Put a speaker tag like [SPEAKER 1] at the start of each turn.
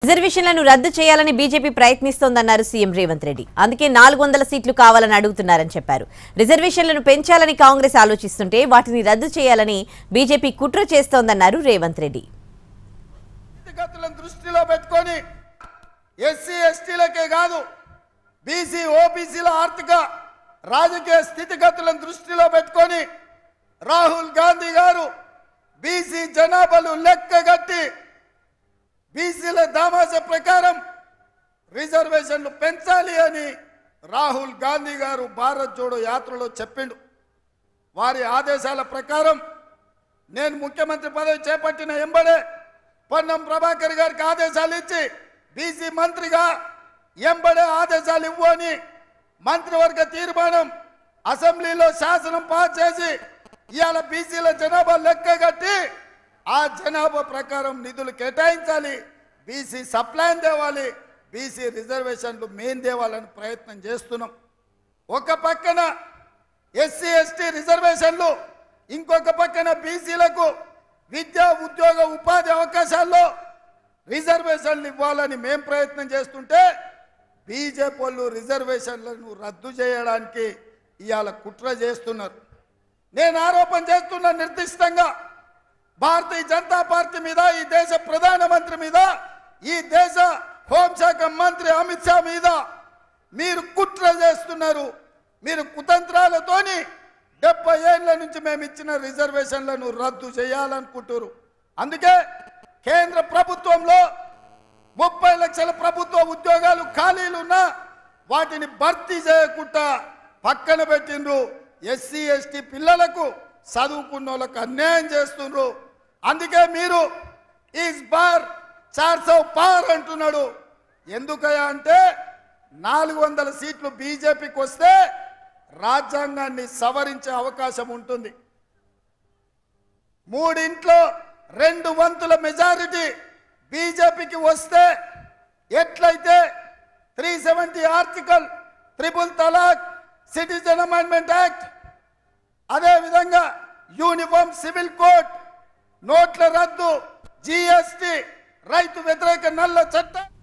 [SPEAKER 1] రిజర్వేషన్లను రద్దు చేయాలని బీజేపీ ప్రయత్నిస్తోందన్నారు సీఎం రేవంత్ రెడ్డి. అందుకే 400 సీట్లు కావాలని అడుగుతున్నారని చెప్పారు. రిజర్వేషన్లను పెంచాలని కాంగ్రెస్ ఆలోచిస్తుంటే వాటిని రద్దు చేయాలని బీజేపీ కుట్ర చేస్తోందన్నారు రేవంత్ రెడ్డి.
[SPEAKER 2] దృష్టిలో పెట్టుకొని ఎస్సీ ఎస్టీలకే కాదు బీసీ ఓబీసీల ఆర్థిక రాజకీయ స్థితిగతులను దృష్టిలో పెట్టుకొని రాహుల్ గాంధీ గారు బీసీ జనాభాలు లెక్కగట్టి బీసీల దామాస ప్రకారం రిజర్వేషన్లు పెంచాలి అని రాహుల్ గాంధీ గారు భారత్ జోడో యాత్రలో చెప్పిండు. వారి ఆదేశాల ప్రకారం నేను ముఖ్యమంత్రి పదవి చేపట్టిన ఎంబడే పొన్నం ప్రభాకర్ గారికి ఆదేశాలు ఇచ్చి బీసీ మంత్రిగా ఎంబడే ఆదేశాలు ఇవ్వని మంత్రివర్గ తీర్మానం అసెంబ్లీలో శాసనం పాస్ చేసి ఇవాళ బీసీల జనాభా లెక్కగట్టి ఆ జనాభా ప్రకారం నిధులు కేటాయించాలి, బీసీ సప్లైన్ తేవాలి, బీసీ రిజర్వేషన్లు మెయిన్ తేవాలని ప్రయత్నం చేస్తున్నాం. ఒక పక్కన ఎస్సీ ఎస్టీ రిజర్వేషన్లు, ఇంకొక పక్కన బీసీలకు విద్యా ఉద్యోగ ఉపాధి అవకాశాల్లో రిజర్వేషన్లు ఇవ్వాలని మేము ప్రయత్నం చేస్తుంటే బీజేపీ వాళ్ళు రిజర్వేషన్లను రద్దు చేయడానికి ఇవాళ కుట్ర చేస్తున్నారు. నేను ఆరోపణ చేస్తున్న నిర్దిష్టంగా భారతీయ జనతా పార్టీ మీద, ఈ దేశ ప్రధానమంత్రి మీద, ఈ దేశ హోంశాఖ మంత్రి అమిత్ షా మీద మీరు కుట్ర చేస్తున్నారు. మీరు కుతంత్రాలతోని 70 ఏళ్ల నుంచి మేము ఇచ్చిన రిజర్వేషన్లను రద్దు చేయాలనుకుంటారు. అందుకే కేంద్ర ప్రభుత్వంలో 30 లక్షల ప్రభుత్వ ఉద్యోగాలు ఖాళీలున్నా వాటిని భర్తీ చేయకుండా పక్కన పెట్టిండ్రు. ఎస్సీ ఎస్టీ పిల్లలకు చదువుకున్న వాళ్ళకు అన్యాయం చేస్తుండ్రు. అందుకే మీరు ఈస్ బార్ 400 పార్ అంటున్నాడు. ఎందుకయ్యా అంటే 400 సీట్లు బీజేపీకి వస్తే రాజ్యాంగాన్ని సవరించే అవకాశం ఉంటుంది. 3 2 వంతుల మెజారిటీ బీజేపీకి వస్తే ఎట్లయితే 370 article, triple talaq, citizen amendment act, అదేవిధంగా యూనిఫామ్ సివిల్ కోడ్, నోట్ల రద్దు, జీఎస్టీ, రైతు వ్యతిరేక నల్ల చట్టం